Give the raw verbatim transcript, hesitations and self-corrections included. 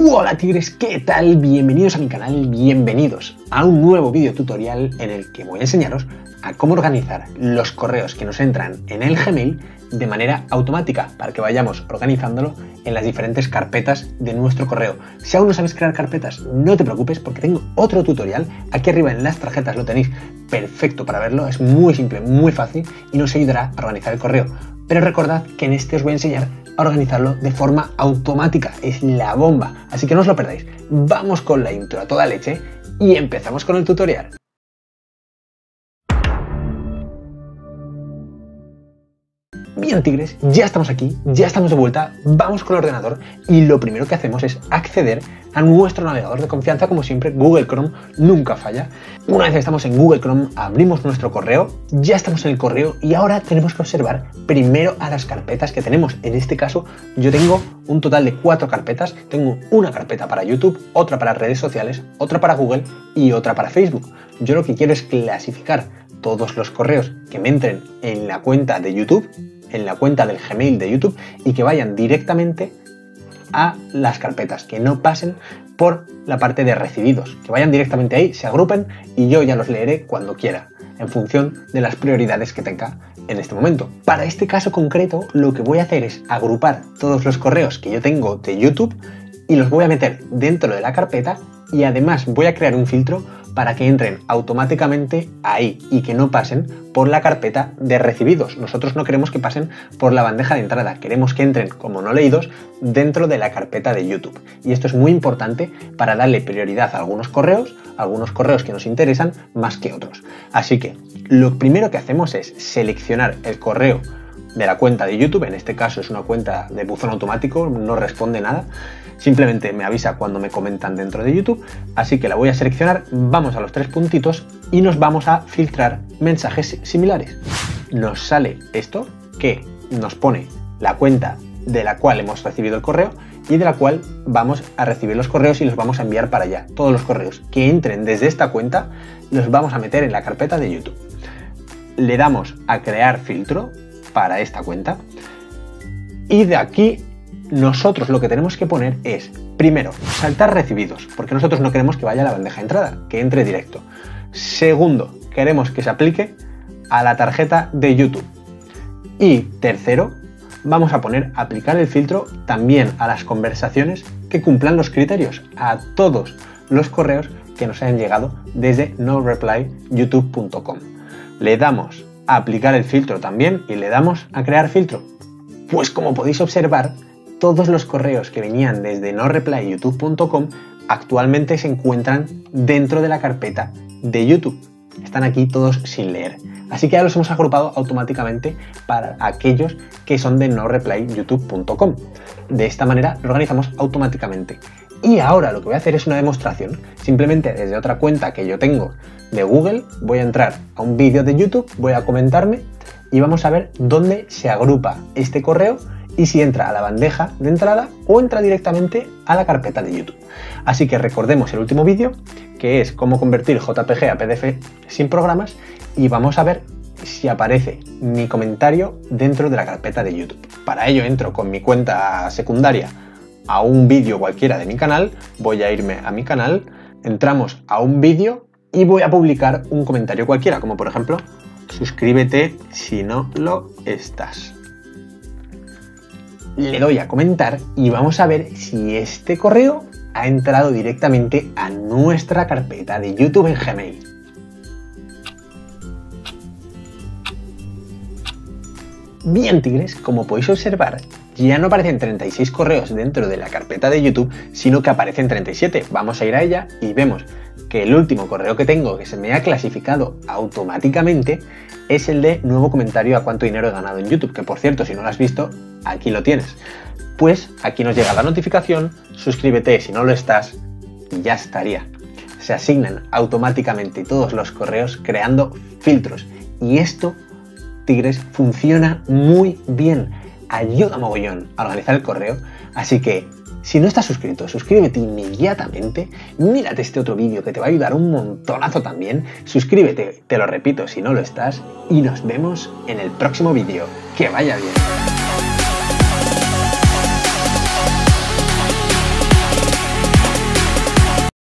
Hola tigres, ¿qué tal? Bienvenidos a mi canal, bienvenidos a un nuevo vídeo tutorial en el que voy a enseñaros a cómo organizar los correos que nos entran en el Gmail de manera automática para que vayamos organizándolo en las diferentes carpetas de nuestro correo. Si aún no sabes crear carpetas, no te preocupes porque tengo otro tutorial. Aquí arriba en las tarjetas lo tenéis perfecto para verlo, es muy simple, muy fácil y nos ayudará a organizar el correo. Pero recordad que en este os voy a enseñar a organizarlo de forma automática, es la bomba, así que no os lo perdáis. Vamos con la intro a toda leche y empezamos con el tutorial. Bien tigres, ya estamos aquí, ya estamos de vuelta, vamos con el ordenador y lo primero que hacemos es acceder a nuestro navegador de confianza, como siempre, Google Chrome nunca falla. Una vez estamos en Google Chrome, abrimos nuestro correo, ya estamos en el correo y ahora tenemos que observar primero a las carpetas que tenemos. En este caso yo tengo un total de cuatro carpetas, tengo una carpeta para YouTube, otra para redes sociales, otra para Google y otra para Facebook. Yo lo que quiero es clasificar todos los correos que me entren en la cuenta de YouTube, en la cuenta del Gmail de YouTube y que vayan directamente a las carpetas, que no pasen por la parte de recibidos, que vayan directamente ahí, se agrupen y yo ya los leeré cuando quiera, en función de las prioridades que tenga en este momento. Para este caso concreto, lo que voy a hacer es agrupar todos los correos que yo tengo de YouTube y los voy a meter dentro de la carpeta y además voy a crear un filtro para que entren automáticamente ahí y que no pasen por la carpeta de recibidos. Nosotros no queremos que pasen por la bandeja de entrada, queremos que entren como no leídos dentro de la carpeta de YouTube. Y esto es muy importante para darle prioridad a algunos correos, a algunos correos que nos interesan más que otros. Así que lo primero que hacemos es seleccionar el correo de la cuenta de YouTube, en este caso es una cuenta de buzón automático, no responde nada, simplemente me avisa cuando me comentan dentro de YouTube, así que la voy a seleccionar, vamos a los tres puntitos y nos vamos a filtrar mensajes similares. Nos sale esto que nos pone la cuenta de la cual hemos recibido el correo y de la cual vamos a recibir los correos y los vamos a enviar para allá. Todos los correos que entren desde esta cuenta los vamos a meter en la carpeta de YouTube. Le damos a crear filtro para esta cuenta y de aquí nosotros lo que tenemos que poner es, primero, saltar recibidos, porque nosotros no queremos que vaya a la bandeja de entrada, que entre directo. Segundo, queremos que se aplique a la tarjeta de YouTube. Y tercero, vamos a poner aplicar el filtro también a las conversaciones que cumplan los criterios, a todos los correos que nos hayan llegado desde no reply youtube punto com. Le damos a aplicar el filtro también y le damos a crear filtro. Pues como podéis observar, todos los correos que venían desde no reply youtube punto com actualmente se encuentran dentro de la carpeta de YouTube. Están aquí todos sin leer. Así que ya los hemos agrupado automáticamente para aquellos que son de no reply youtube punto com. De esta manera lo organizamos automáticamente. Y ahora lo que voy a hacer es una demostración. Simplemente desde otra cuenta que yo tengo de Google voy a entrar a un vídeo de YouTube, voy a comentarme y vamos a ver dónde se agrupa este correo y si entra a la bandeja de entrada o entra directamente a la carpeta de YouTube. Así que recordemos el último vídeo, que es cómo convertir J P G a P D F sin programas, y vamos a ver si aparece mi comentario dentro de la carpeta de YouTube. Para ello entro con mi cuenta secundaria a un vídeo cualquiera de mi canal, voy a irme a mi canal, entramos a un vídeo y voy a publicar un comentario cualquiera, como por ejemplo, suscríbete si no lo estás. Le doy a comentar y vamos a ver si este correo ha entrado directamente a nuestra carpeta de YouTube en Gmail. Bien tigres, como podéis observar, ya no aparecen treinta y seis correos dentro de la carpeta de YouTube, sino que aparecen treinta y siete. Vamos a ir a ella y vemos que el último correo que tengo que se me ha clasificado automáticamente es el de nuevo comentario a cuánto dinero he ganado en YouTube, que por cierto, si no lo has visto, aquí lo tienes. Pues aquí nos llega la notificación, suscríbete si no lo estás y ya estaría. Se asignan automáticamente todos los correos creando filtros y esto, tigres, funciona muy bien. Ayuda mogollón a organizar el correo, así que si no estás suscrito, suscríbete inmediatamente, mírate este otro vídeo que te va a ayudar un montonazo también, suscríbete, te lo repito si no lo estás, y nos vemos en el próximo vídeo. ¡Que vaya bien!